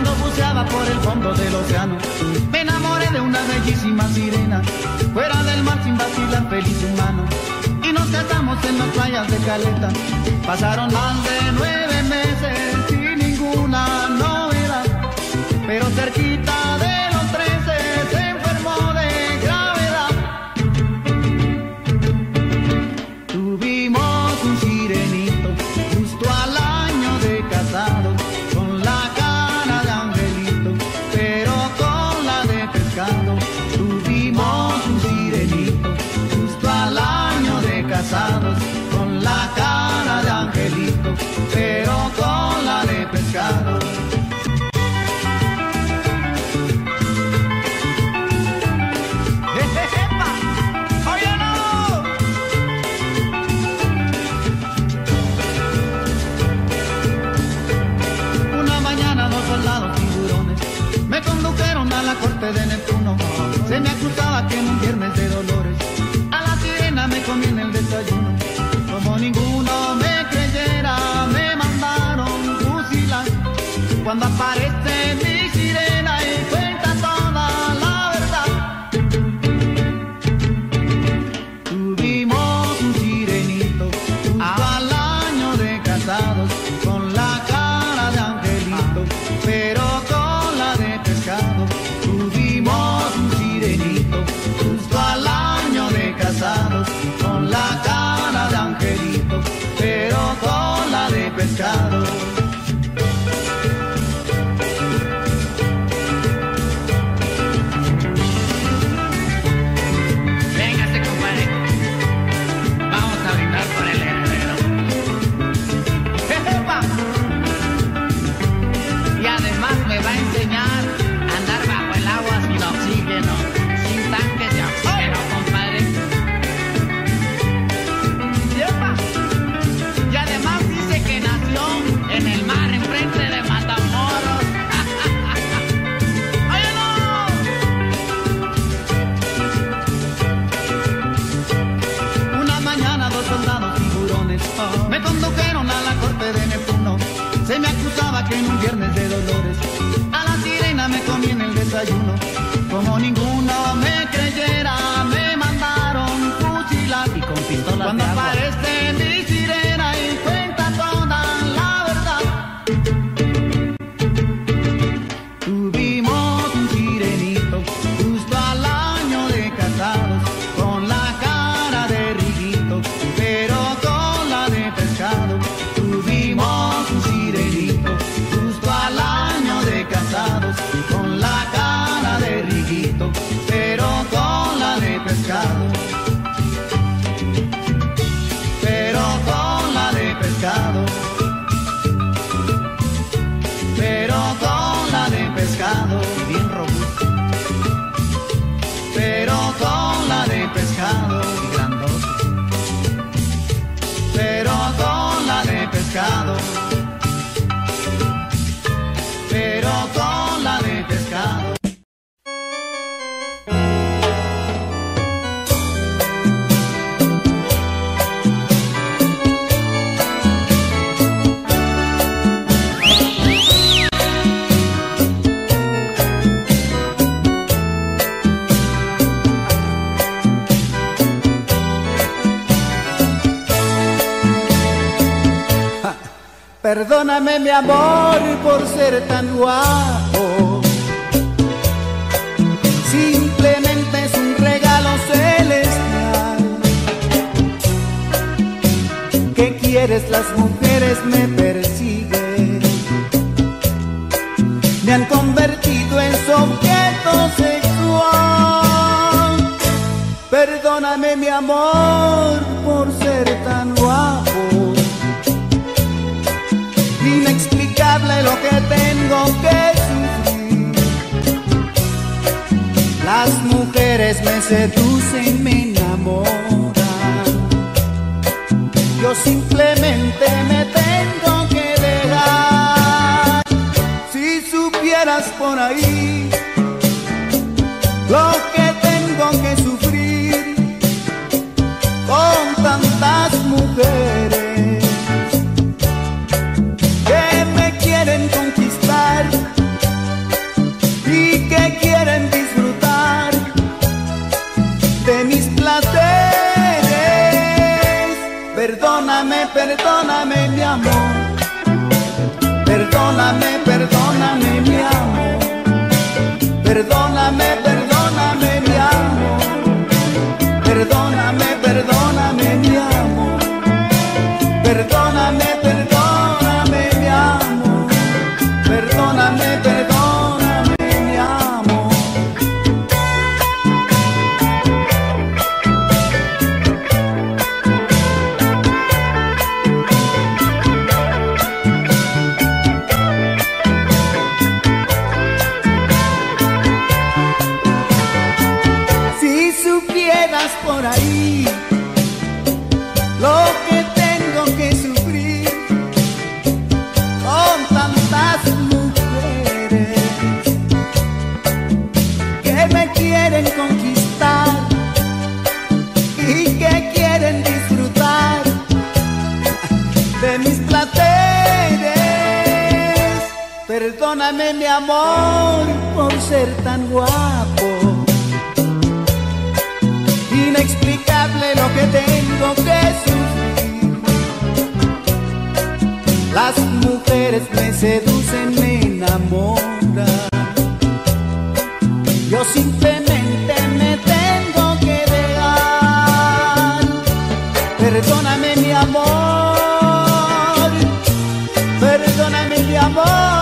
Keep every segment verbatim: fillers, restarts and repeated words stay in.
cuando buceaba por el fondo del océano, me enamoré de una bellísima sirena, fuera del mar sin vacilar, feliz humano. Y nos casamos en las playas de Caleta. Pasaron más de nueve meses sin ninguna novedad, pero cerquita de los trece se enfermó de gravedad. Tuvimos un sirenito justo al año de casado, con la cara de angelito, pero con la de pescado. Tuvimos un sirenito justo al año de casados, con la cara de angelito, pero con la de pescado. Me condujeron a la corte de Neptuno. Se me acusaba que en un viernes de dolores a la sirena me comí en el desayuno. Como ninguno me creyera, me mandaron fusilar. Cuando aparece mi sirena y cuenta toda la verdad. Tuvimos un sirenito justo al año de casados, con la cara de angelito, pero con la de pescado. Tuvimos un sirenito justo al año de casados, con la cara de angelito, pero con la de pescado. Véngase, compadre, vamos a brindar por el heredero. ¡Jejepa! Y además me va a enseñar a andar bajo el agua sin oxígeno, sin tanques de oxígeno, compadre. ¡Yepa! Y además dice que nació en el mar, enfrente de Matamoros. ¡Oye, no! Una mañana dos soldados tiburones me condujeron a la corte de Neptuno. Se me acusaba que en un viernes de dolores a la sirena me comí en el desayuno. Como ninguno me creyera, me mandaron fusilar. Y con pistolas cuando de agua aparece mi sirena y cuenta toda la verdad. Tuvimos un sirenito justo al año de casados, con la cara de riguito, pero con la de pescado. Tuvimos un sirenito justo al año de casados, con la cara de riguito, pero con la de pescado. Pero con la de pescado. Pero con la de pescado. Bien robusto. Pero con la de pescado. Y grandote. Pero con la de pescado. Pero con la de pescado. Perdóname, mi amor, por ser tan guapo. Simplemente es un regalo celestial. ¿Qué quieres? Las mujeres me persiguen. Me han convertido en su objeto sexual. Perdóname, mi amor, por ser tan guapo. Inexplicable lo que tengo que sufrir. Las mujeres me seducen, me enamoran. Yo simplemente me tengo que dejar. Si supieras por ahí lo que tengo que sufrir con tantas mujeres que me quieren conquistar por ahí lo que tengo que sufrir con tantas mujeres que me quieren conquistar y que quieren disfrutar de mis placeres. Perdóname, mi amor, por ser tan guapo. Inexplicable lo que tengo que sufrir. Las mujeres me seducen, me enamoran. Yo simplemente me tengo que dejar. Perdóname, mi amor. Perdóname, mi amor.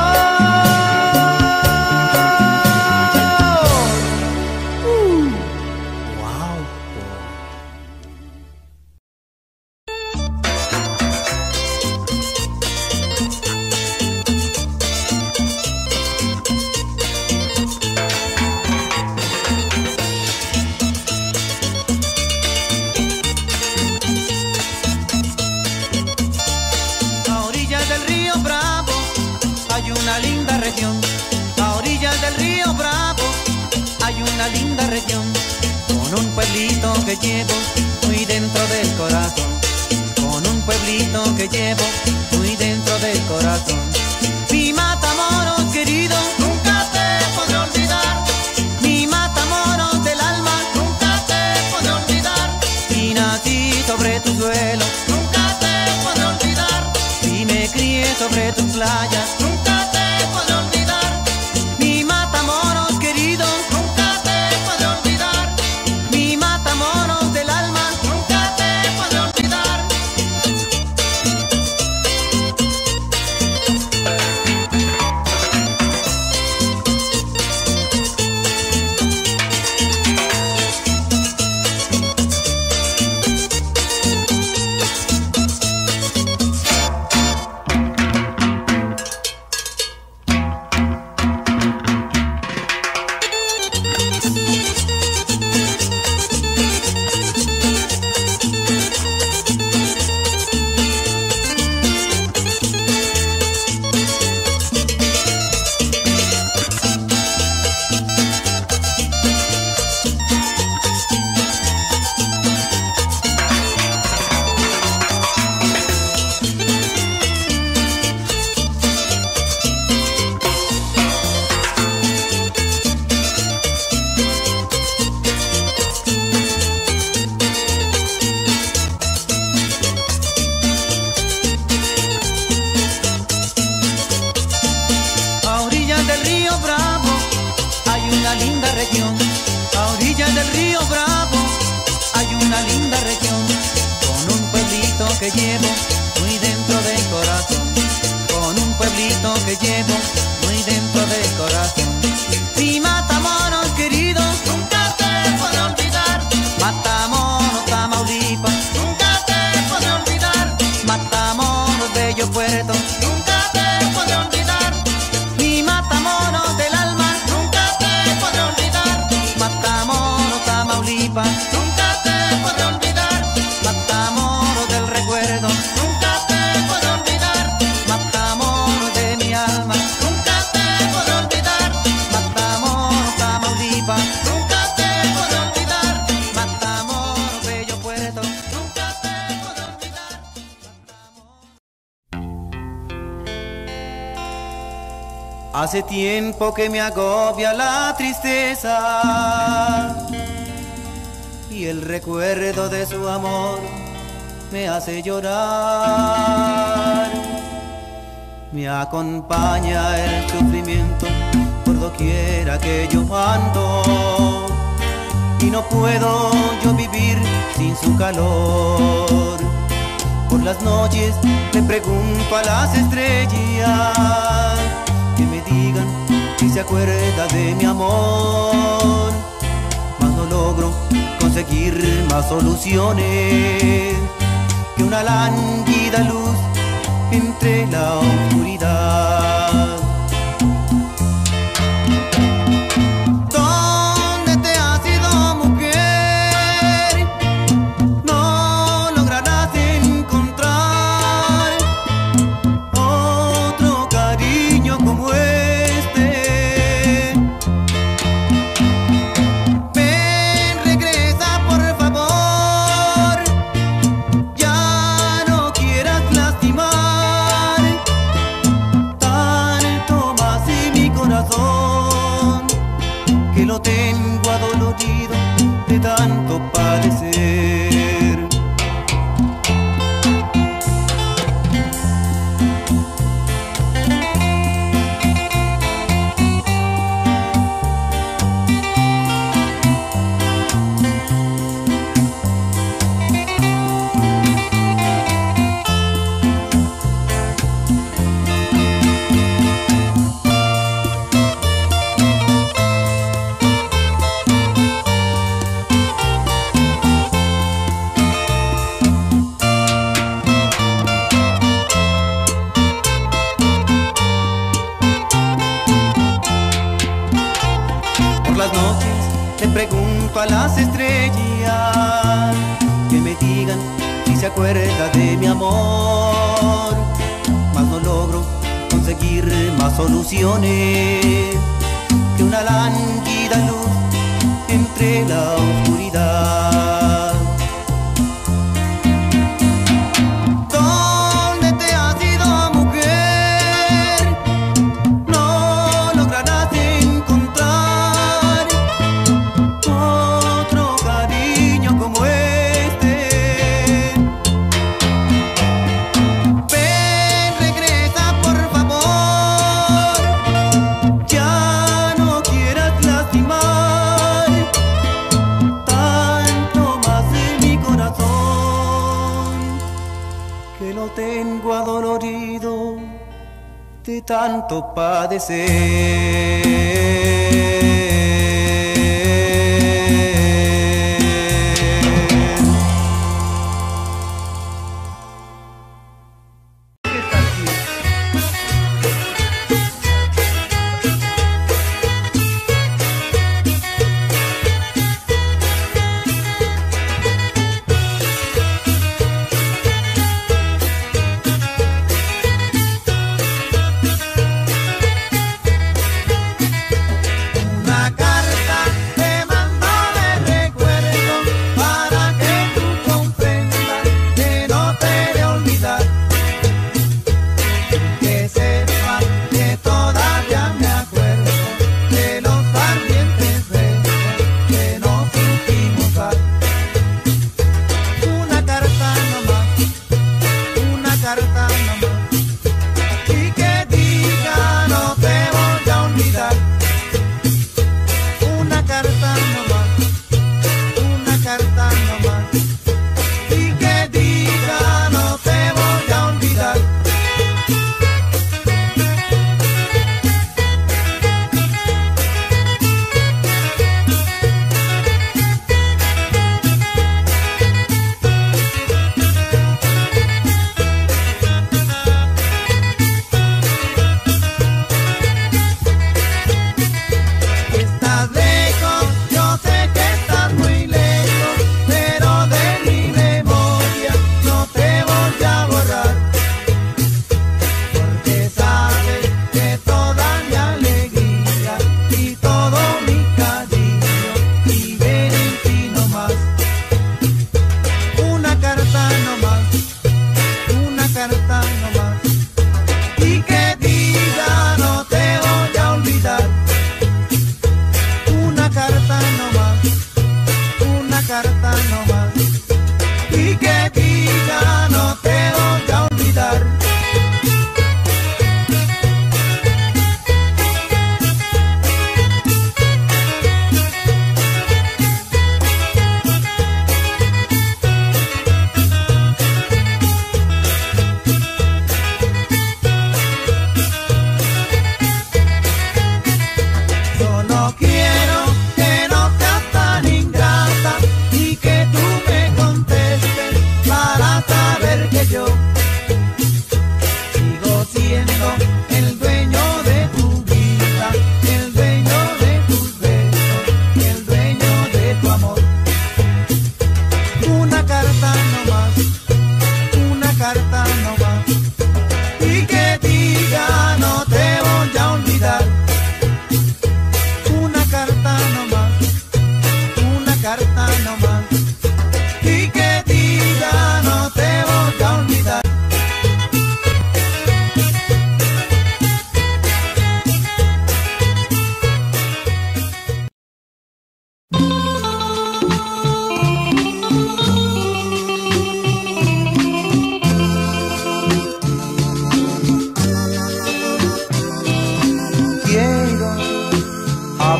A orillas del río Bravo hay una linda región, con un pueblito que llevo muy dentro del corazón, con un pueblito que llevo muy dentro del corazón. Mi Matamoros querido, nunca te podré olvidar. Mi Matamoros del alma, nunca te podré olvidar. Si nací sobre tu suelo, nunca te podré olvidar. Si me crié sobre tus playas, nunca te podré olvidar. Mi Matamoros querido, nunca te podré olvidar. Mi Matamoros del alma, nunca te podré olvidar. A orillas del río Bravo hay una linda región, con un pueblito que llevo muy dentro del corazón, con un pueblito que llevo muy dentro del corazón. Mi Matamoros querido, nunca te podré olvidar. Matamoros, Tamaulipas, nunca te podré olvidar. Matamoros, bello puerto, nunca te podré olvidar. Mi Matamoros del alma, nunca te podré olvidar. Matamoros, Tamaulipas, nunca te podré olvidar. Matamoros del recuerdo, nunca te podré olvidar. Matamoros de mi alma, nunca te podré olvidar. Matamoros, Tamaulipas, nunca te podré olvidar. Matamoros, bello puerto, nunca te podré olvidar. Hace tiempo que me agobia la tristeza y el recuerdo de su amor me hace llorar. Me acompaña el sufrimiento por doquiera que yo ando y no puedo yo vivir sin su calor. Por las noches le pregunto a las estrellas que me digan si se acuerda de mi amor, mas no logro conseguir más soluciones que una lánguida luz entre la oscuridad. ¿Dónde te has ido, mujer? corazón, que lo tengo adolorido de tanto padecer. A las estrellas que me digan si se acuerda de mi amor, mas no logro conseguir más soluciones que una lánguida luz entre la oscuridad. ¿Dónde te has ido, mujer? No lograrás encontrar otro cariño como este. Ven, regresa por favor, ya no quieras lastimar tanto más en mi corazón, que lo tengo adolorido de tanto padecer.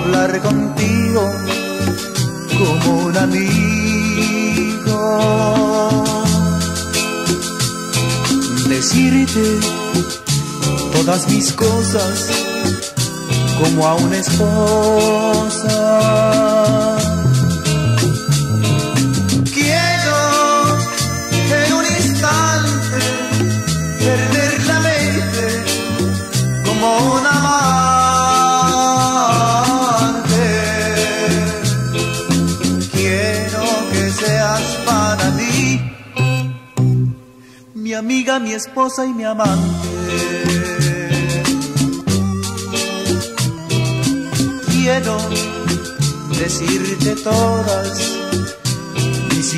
hablar contigo como un amigo, decirte todas mis cosas como a una esposa. Quiero en un instante perder la mente como un amante. Quiero que seas para mí mi amiga, mi esposa y mi amante. Quiero decirte todas mis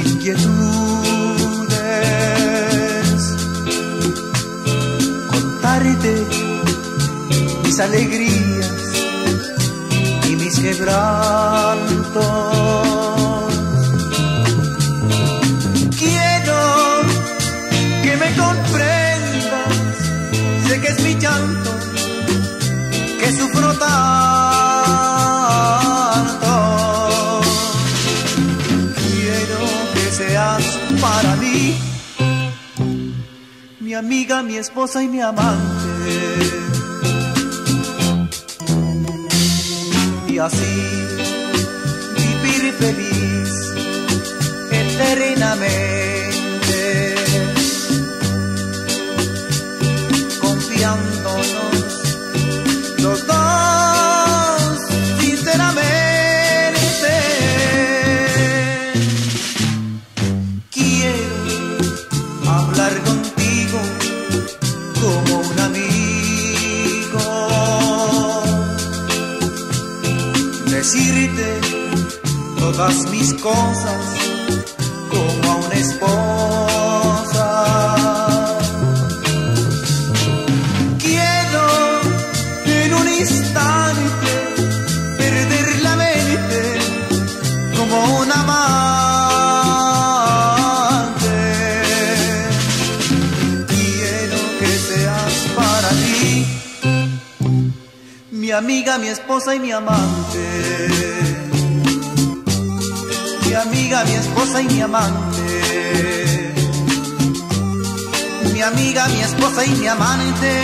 inquietudes, contarte mis alegrías y mis quebrantos. Quiero que me comprendas, sé que es mi llanto, que sufro tanto. Para mí, mi amiga, mi esposa y mi amante. Y así vivir feliz eternamente, confiándonos los dos sinceramente. Contigo como un amigo, decirte todas mis cosas como a una esposa. Quiero en un instante perder la mente como un amante. Mi amiga, mi esposa y mi amante. Mi amiga, mi esposa y mi amante. Mi amiga, mi esposa y mi amante.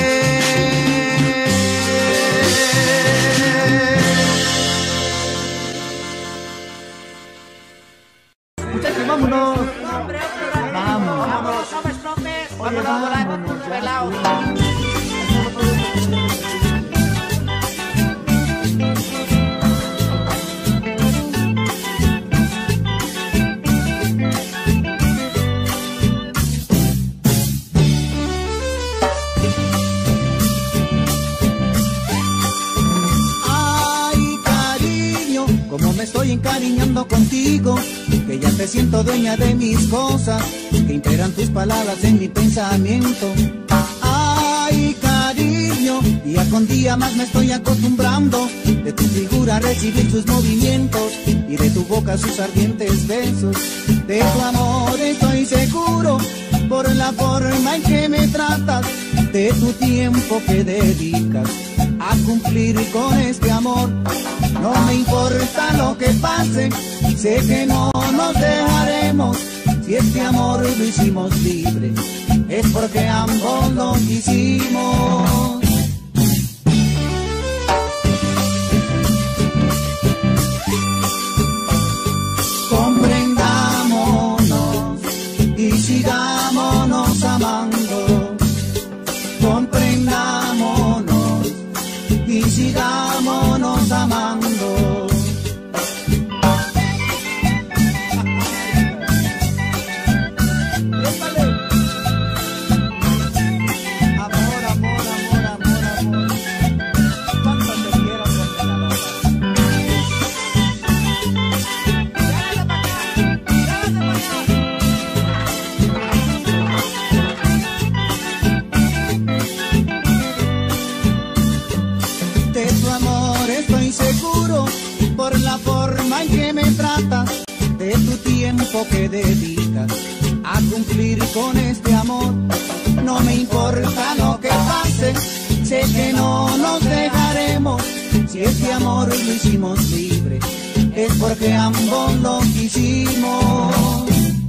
Muchachos, vámonos. Vamos. Vámonos, hombres, hombres. Vámonos volando tus pelados. Como me estoy encariñando contigo, que ya te siento dueña de mis cosas, que imperan tus palabras en mi pensamiento. Ay, cariño, día con día más me estoy acostumbrando, de tu figura a recibir sus movimientos, y de tu boca sus ardientes besos. De tu amor estoy seguro, por la forma en que me tratas, de tu tiempo que dedicas a cumplir con este amor. No me importa lo que pase, sé que no nos dejaremos. Si este amor lo hicimos libre, es porque ambos lo quisimos. Comprendámonos y sigámonos amando. Comprendámonos y sigámonos amando. Por la forma en que me tratas, de tu tiempo que dedicas a cumplir con este amor. No me importa lo que pase, sé que no nos dejaremos. Si este amor lo hicimos libre, es porque ambos lo quisimos.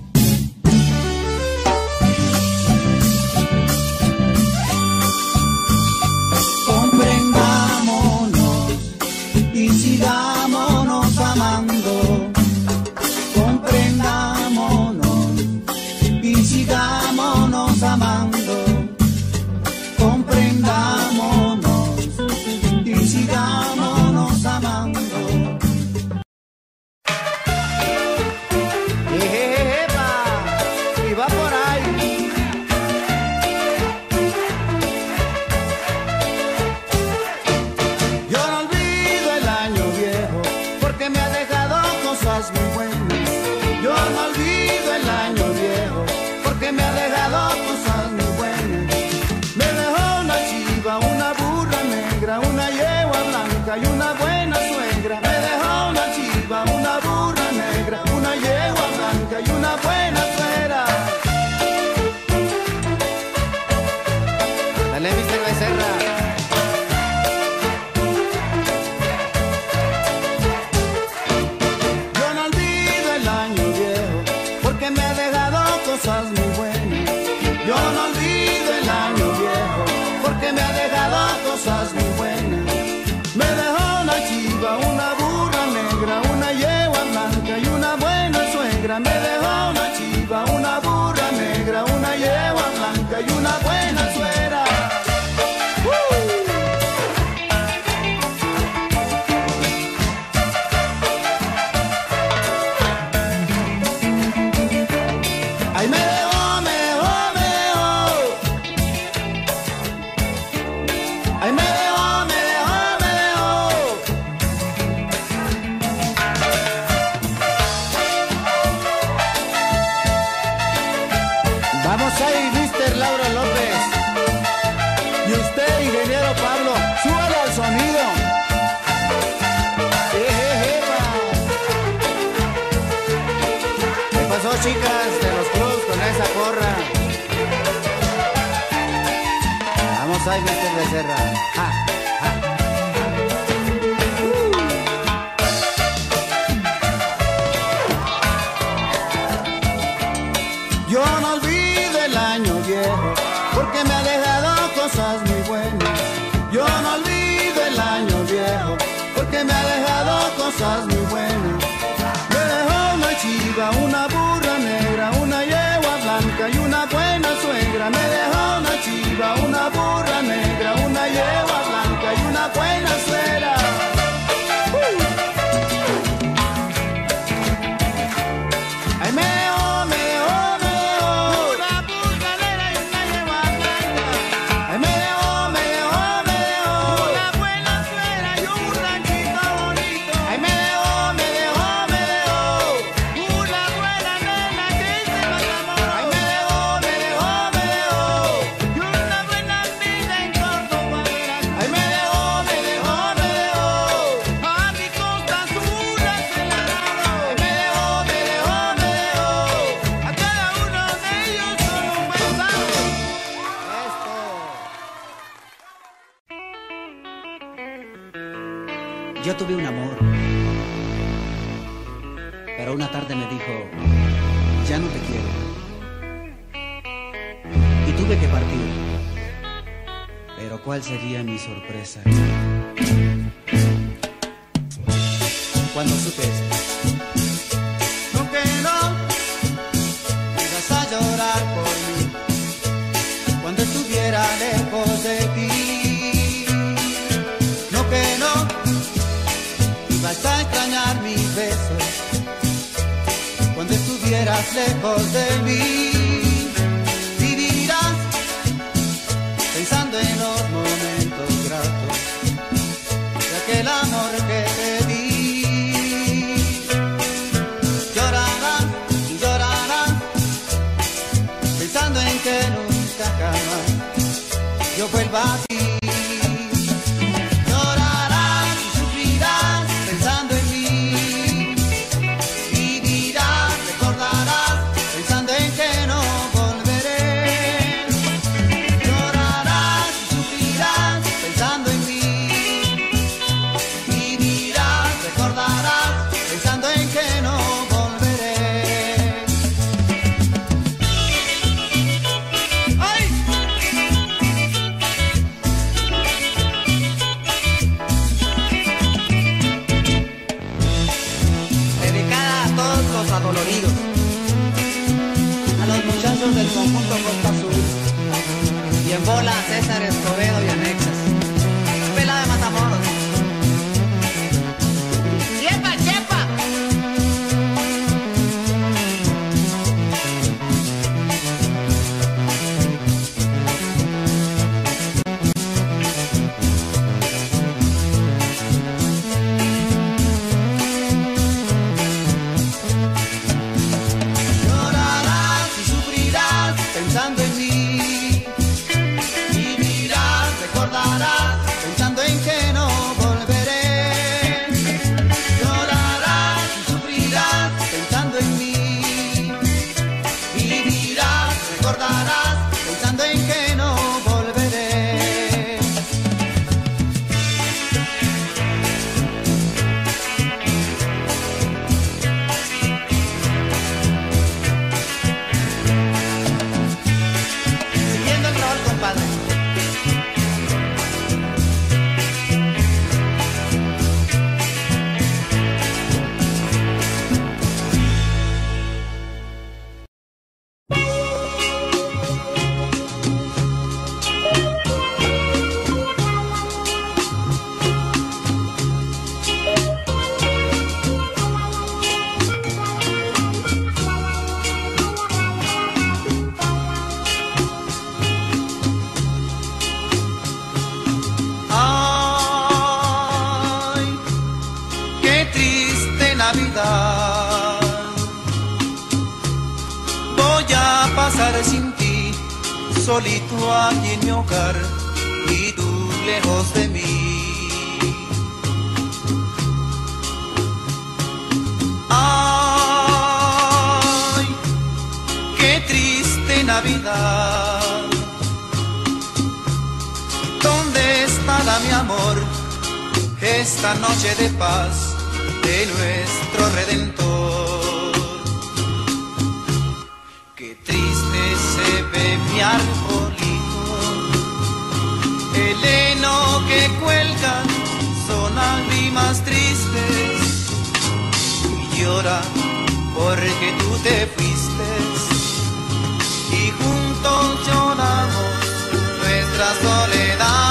Comprendámonos y sigámonos amando. Comprendámonos y sigámonos amando. Comprendámonos y sigámonos amando. ¡Epa! Y va por ahí. Yo no olvido el año viejo porque me ha dejado cosas muy buenas. Yo no olvido el año viejo porque me ha dejado cosas muy buenas. Me dejó una chiva, una burra negra, una yegua blanca y una buena suegra. Me dejó una chiva, una burra negra, una yegua blanca y una buena suegra. Dale, mister Becerra. Yo no olvido el año viejo porque me ha dejado cosas muy buenas. Yo no olvido el año viejo porque me ha dejado cosas muy buenas. Me dejó una chiva, una burra negra, una yegua blanca y una buena suegra. Me dejó una chiva, una burra negra, una yegua blanca y una buena suegra. ¡Uh! Ay, me dejó, me dejó, me dejó. Ay, me dejó, me dejó, me dejó. Vamos ahí, mister Laura López. Y usted, ingeniero Pablo, súbale al sonido. Ejejepa. ¿Qué pasó, chicas de los Cruz, con esa porra? Vamos ahí, mister Becerra. Ja, ja. Yo no olvido el año viejo porque me ha dejado cosas muy buenas. Yo no olvido el año viejo porque me ha dejado cosas muy buenas. Me dejó una chiva, una burra negra, una yegua blanca y una buena suegra. Me dejó una chiva, una burra negra, una yegua blanca y una buena suegra. ¡Uh! Ay, me dejó, me dejó, me dejó una burra negra y una yegua blanca. Ay, me dejó, me dejó, me dejó una buena suegra y un ranchito bonito. Ay, me dejó, me dejó, me dejó una buena nena que se nos enamoró. Ay, me dejó, me dejó, me dejó y una buena vida en Córdoba, Veracruz. Ay, me dejó, me dejó, me dejó a mi Costa Azul acelerado. Ay, me dejó, me dejó, me dejó a cada uno de ellos solo un besazo. Yo tuve un amor, pero una tarde me dijo, ya no te quiero. Y tuve que partir, pero ¿cuál sería mi sorpresa cuando supe esto? No que no Ibas a llorar por mí cuando estuviera lejos de ti. No que no ibas a extrañar mis besos cuando estuvieras lejos de mí. Vivirás pensando en los momentos gratos de aquel amor que te di. Llorarás y llorarás pensando en que nunca jamás yo vuelva a ti. Llorarás y sufrirás pensando en mí. Vivirás, recordarás pensando en que no volveré. Llorarás y sufrirás pensando en mí. Doloridos, a los muchachos del conjunto Costa Azul, y en bola a César Escobedo y anexas. Pela de Matamoros. ¡Chepa, chepa! Llorarás y sufrirás pensando en mí. Vivirás, recordarás pensando en que no volveré. Llorarás y sufrirás pensando en mí. Vivirás, recordarás pensando en que no volveré. Siguiendo el rol, compadre. Ay, qué triste Navidad. Voy a pasar sin ti, solito aquí en mi hogar y tú lejos de mí. Ay, qué triste Navidad. ¿Dónde estará mi amor esta noche de paz de nuestro Redentor? Qué triste se ve mi arbolito, el heno que cuelga son lágrimas tristes y llora porque tú te fuiste y juntos lloramos nuestra soledad.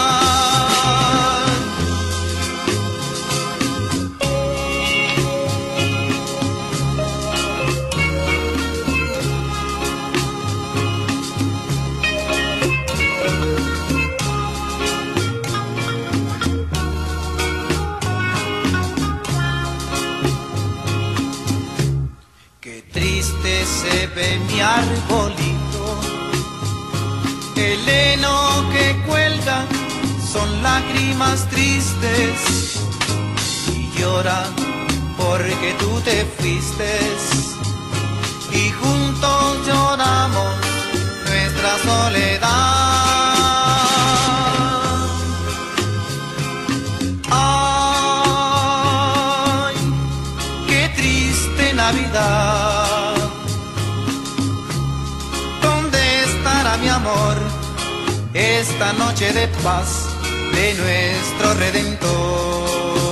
Qué triste se ve mi arbolito, el heno que cuelga son lágrimas tristes y llora porque tú te fuiste y juntos lloramos nuestra soledad. Ay, qué triste Navidad. ¿Dónde estará mi amor esta noche de paz de nuestro Redentor?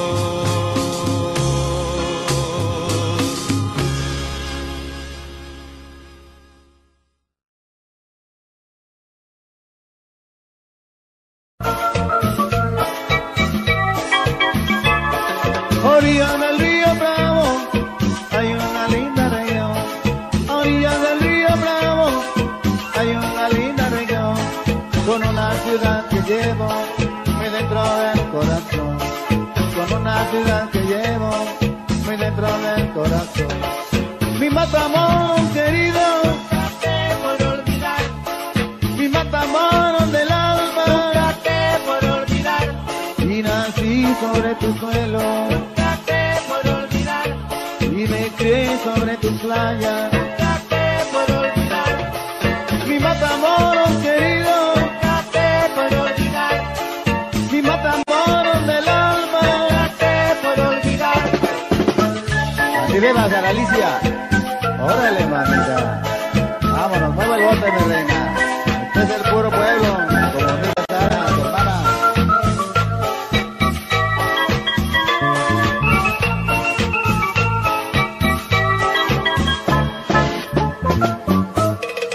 Orillas del río Bravo hay una linda región. Orillas del río Bravo hay una linda región, con una ciudad que llevo muy dentro del corazón, con una ciudad que llevo muy dentro del corazón. Mi Matamoros querido, nunca te por olvidar. Mi Matamoros del alma, nunca te por olvidar. Y nací sobre tu suelo, nunca te por olvidar. Y me crié sobre tus playas, nunca te por olvidar. Mi Matamoros querido, nunca te por olvidar. Mi Matamoros del alma, nunca te por olvidar. Así viva, Sara Alicia. Órale, mamita. Vámonos, mueve el bote, mi reina. Este es el puro pueblo, como dice Sara, tu hermana.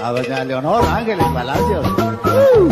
A doña Leonor Ángeles Palacios. Uh,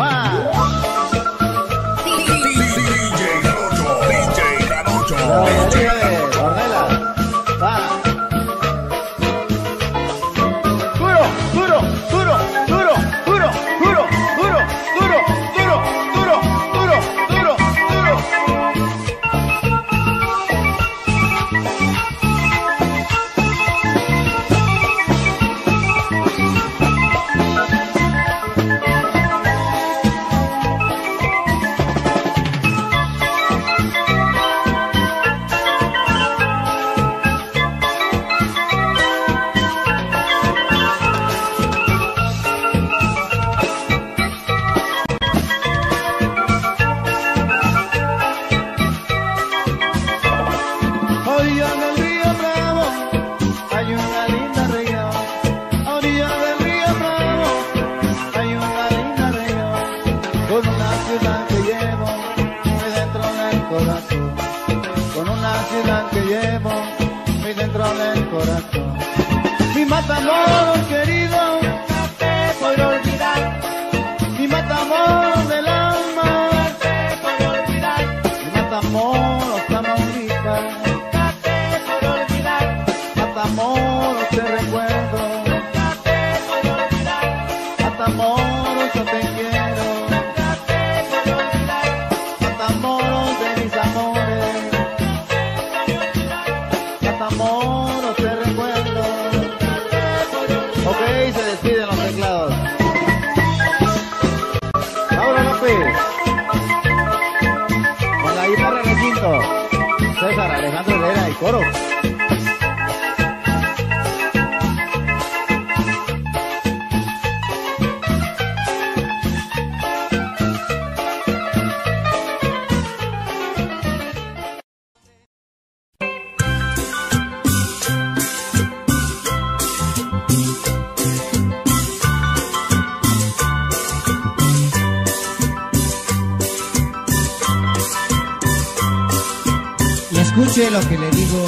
Escuche lo que le digo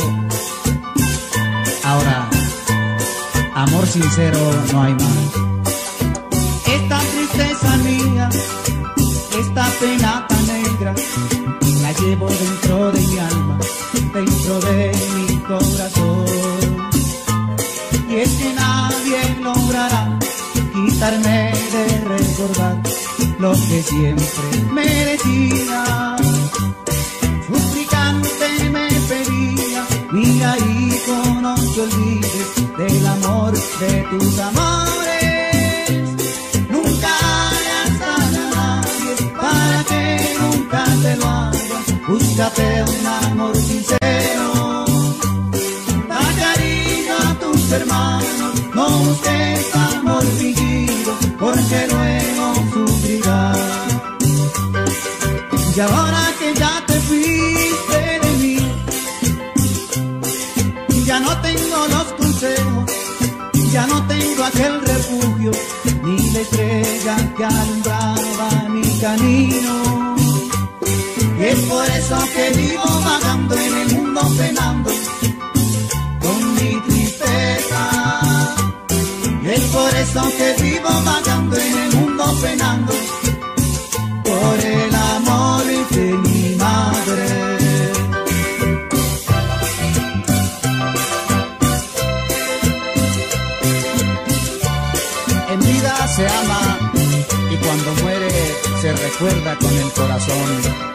ahora, amor sincero no hay más. Esta tristeza mía, esta pena tan negra, la llevo dentro de mi alma, dentro de mi corazón. Y es que nadie logrará quitarme de recordar lo que siempre me decía. Suplicante me pedía, mira hijo, no te olvides del amor de tus amores. Nunca hayas a nadie para que nunca te lo haga. Búscate un amor sincero, da cariño a tus hermanos, no busques amor fingido, porque luego sufrirás. Y ahora que ya te fuiste de mí, ya no tengo los consejos, ya no tengo aquel refugio, ni la estrella que alumbraba mi camino. Y es por eso que vivo vagando en el mundo penando con mi tristeza. Y es por eso que vivo vagando en el mundo penando por el amor de mi madre. En vida se ama y cuando muere se recuerda con el corazón.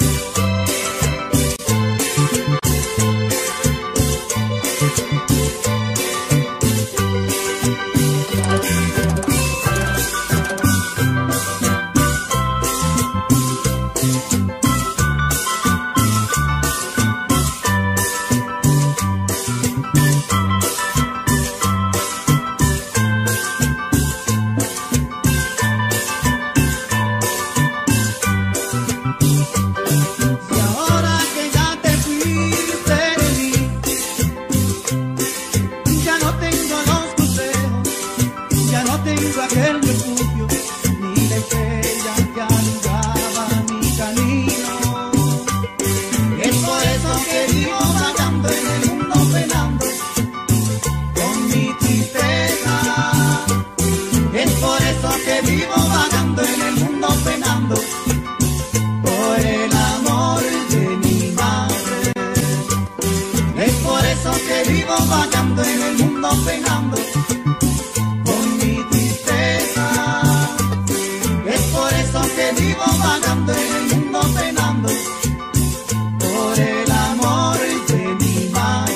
llorando, en el mundo penando por el amor de mi madre.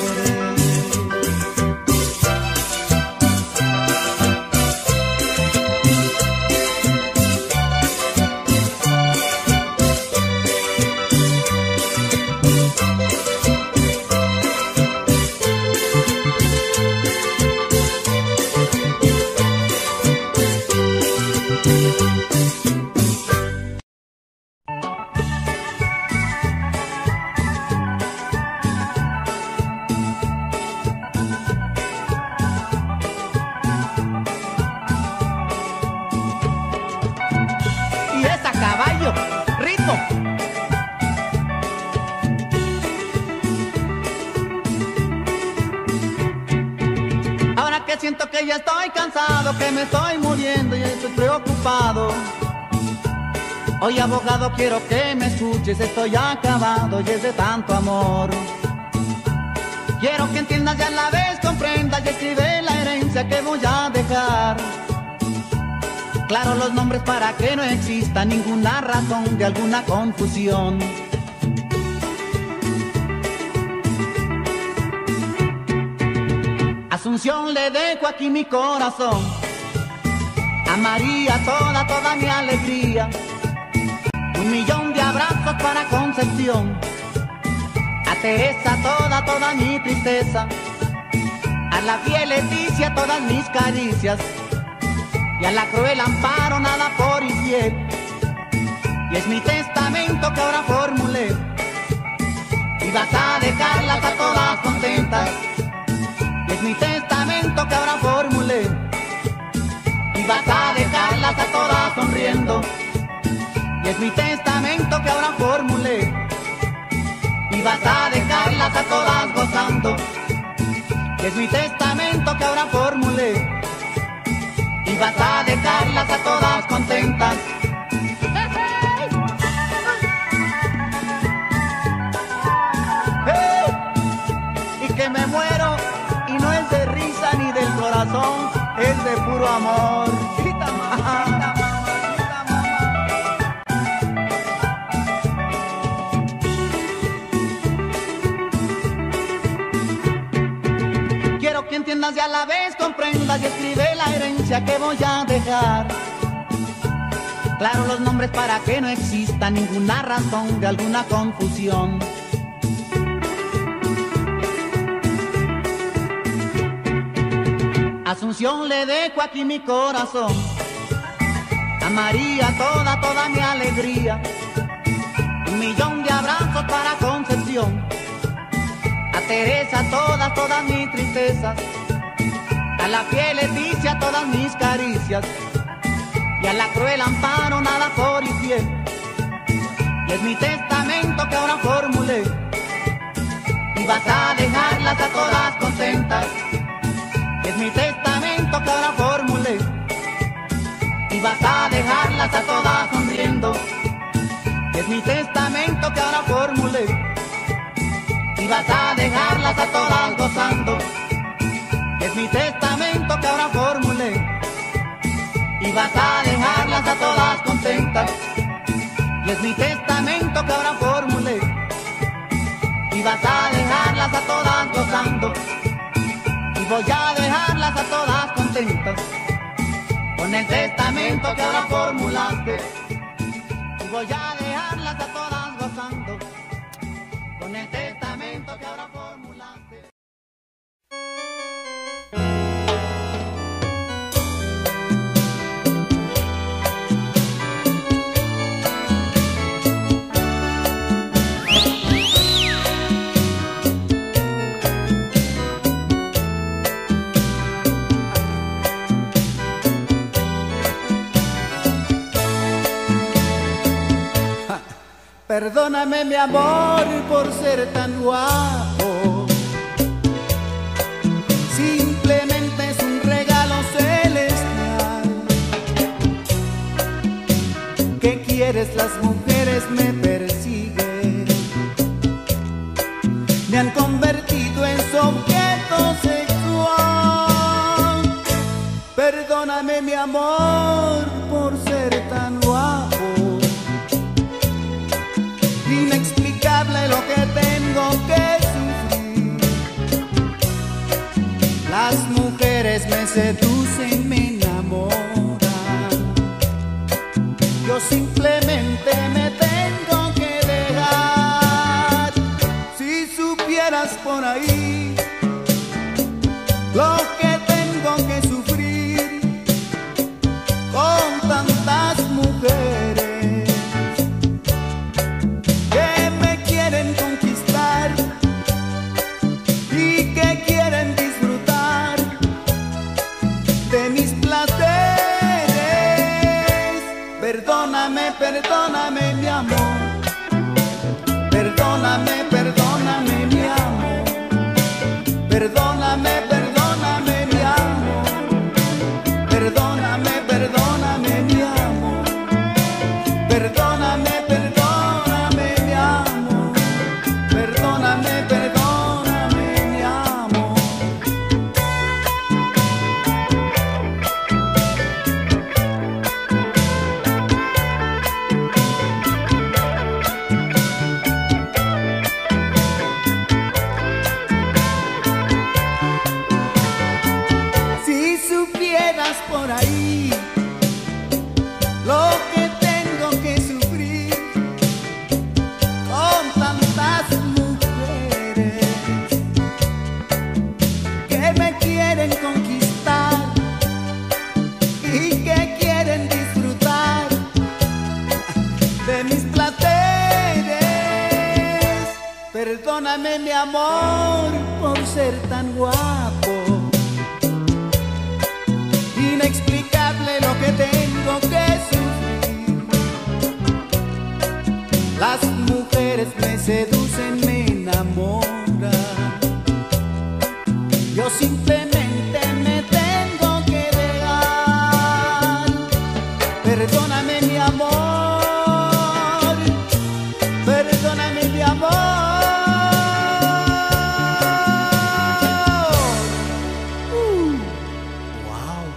Caballo, ritmo. Ahora que siento que ya estoy cansado, que me estoy muriendo y estoy preocupado. Hoy, abogado, quiero que me escuches, estoy acabado y es de tanto amor. Quiero que entiendas y a la vez comprendas y escribe la herencia que voy a dejar. Claro, los nombres para que no exista ninguna razón de alguna confusión. Asunción, le dejo aquí mi corazón. A María toda, toda mi alegría. Un millón de abrazos para Concepción. A Teresa toda, toda mi tristeza. A la fiel Leticia todas mis caricias. Y a la cruel Amparo nada por infiel. Y es mi testamento que ahora formulé. Y vas a dejarlas a todas contentas. Y es mi testamento que ahora formulé. Y vas a dejarlas a todas sonriendo. Y es mi testamento que ahora formulé. Y vas a dejarlas a todas gozando. Y es mi testamento que ahora formulé. Y vas a dejarlas a todas contentas. ¡Hey! Y que me muero, y no es de risa ni del corazón, es de puro amor. Quita, mamá, quita, mamá. Quiero que entiendas y a la vez comprendas y escribe la herencia que voy a dejar. Claro, los nombres para que no exista ninguna razón de alguna confusión. Asunción, le dejo aquí mi corazón. A María toda, toda mi alegría. Un millón de abrazos para Concepción. A Teresa todas, todas mis tristezas. A la fiel Leticia todas mis caricias. Y a la cruel Amparo nada por infiel. Y es mi testamento que ahora formulé. Y vas a dejarlas a todas contentas. Y es mi testamento que ahora formulé. Y vas a dejarlas a todas sonriendo. Y es mi testamento que ahora formulé. Y vas a dejarlas a todas gozando. Es mi testamento que ahora formulé. Y vas a dejarlas a todas contentas. Y es mi testamento que ahora formulé. Y vas a dejarlas a todas gozando. Y voy a dejarlas a todas contentas. Con el testamento que ahora formulaste. Y voy a dejarlas a todas gozando. Con el testamento que ahora formulaste. Perdóname, mi amor, por ser tan guapo. Simplemente es un regalo celestial. ¿Qué quieres? Las mujeres me persiguen. Me han convertido en su objeto sexual. Perdóname, mi amor, por ser tan guapo. me seducen, me enamoran. Yo simplemente me tengo que dejar. Si supieras por ahí lo que tengo que sufrir con tantas mujeres que me quieren conquistar y que quieren disfrutar de mis placeres. Perdóname, perdóname, mi amor. Perdóname, perdóname, mi amor. Perdóname, perdóname, mi amor. Perdóname, perdóname, mi amor. Perdóname, perdóname, mi amor. Perdóname, perdóname, mi amor. Si supieras por ahí lo que tengo que sufrir con tantas mujeres que me quieren conquistar y que quieren disfrutar de mis placeres. Perdóname, mi amor, por ser tan guapo. Inexplicable lo que tengo que sufrir. Las mujeres me seducen, me enamoran. Yo simplemente me tengo que dejar. Perdóname, mi amor. Perdóname, mi amor. Uh. Wow.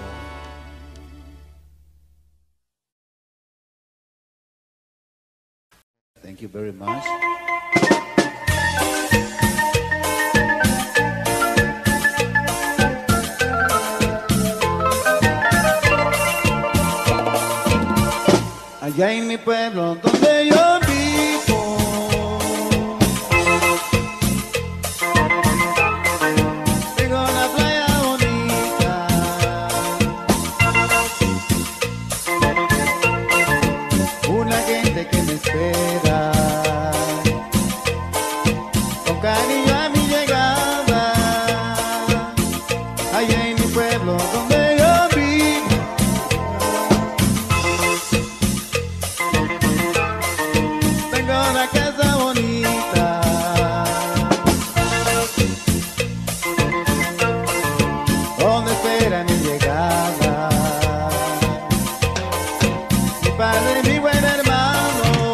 Thank you very much. Allá en mi pueblo donde yo vivo, tengo una playa bonita, una gente que me espera con cariño a mi llegada. Allá en mi pueblo donde yo vivo, tengo una casa bonita, donde espera mi llegada mi padre, mi buen hermano.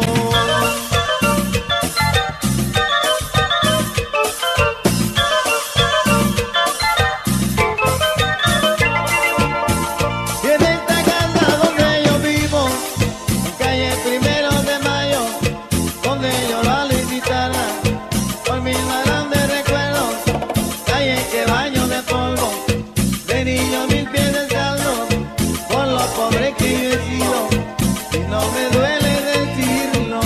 Y en esta casa donde yo vivo, en calle Primero de Mayo, donde lloro al visitarla, por mis grandes recuerdos, calle que baño de polvo, de niño mil pies descalzos, por lo pobre que yo he sido, y no me duele decirlo.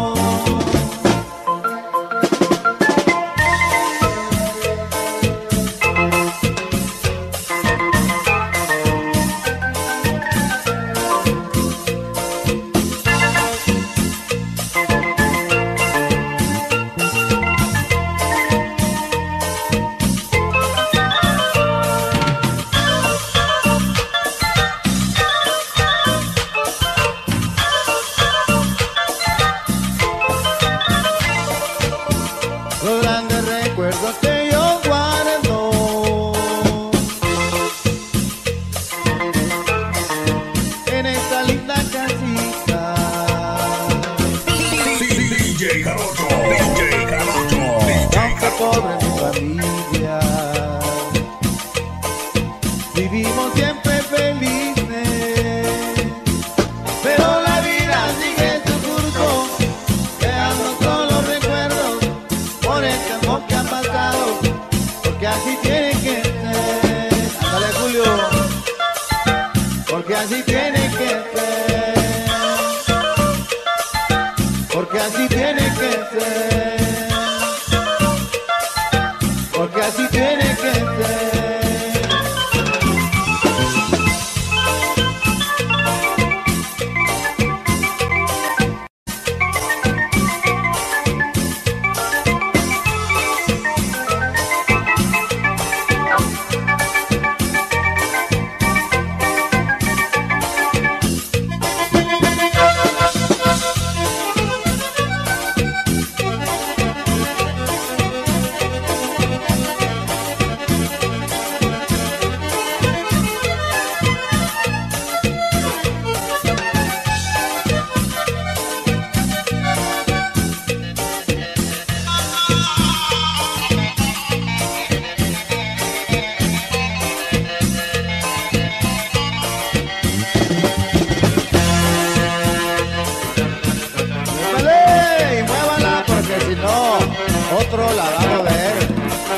Los grandes recuerdos que yo guardo en esta linda casita, D J Jarocho, D J Jarocho, aunque pobre mi familia, vivimos siempre felices, pero la vida sigue su curso, quedando con los recuerdos por el tiempo que ha pasado, porque así tiene que ser. Ándale. así tiene que ser. Otro la va a mover.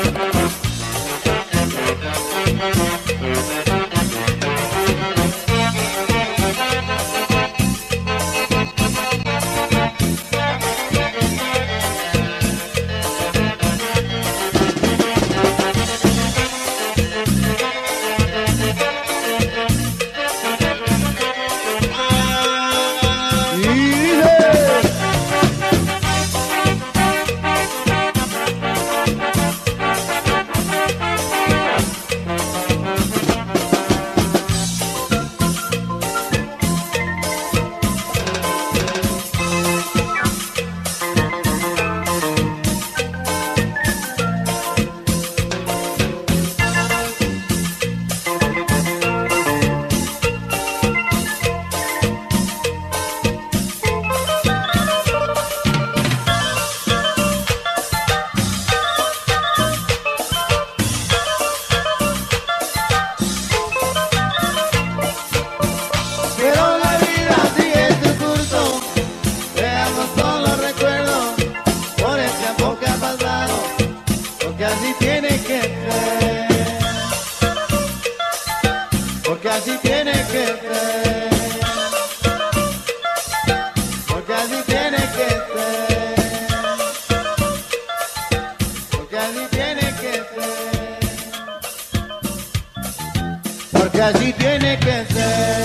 Porque así tiene que ser, porque así tiene que ser, porque así tiene que ser, porque así tiene que ser.